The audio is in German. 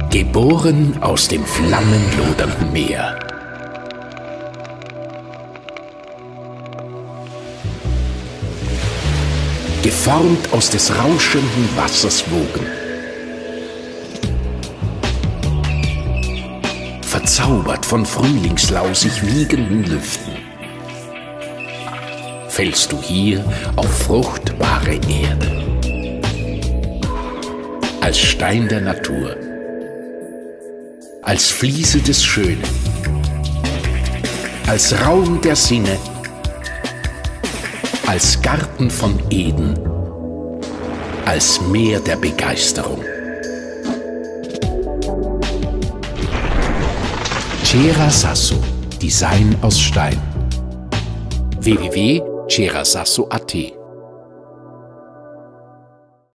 Geboren aus dem flammenlodernden Meer. Geformt aus des rauschenden Wassers Wogen. Verzaubert von frühlingslausig wiegenden Lüften. Fällst du hier auf fruchtbare Erde. Als Stein der Natur. Als Fliese des Schönen. Als Raum der Sinne. Als Garten von Eden, als Meer der Begeisterung. Cera Sasso, Design aus Stein. www.cerasasso.at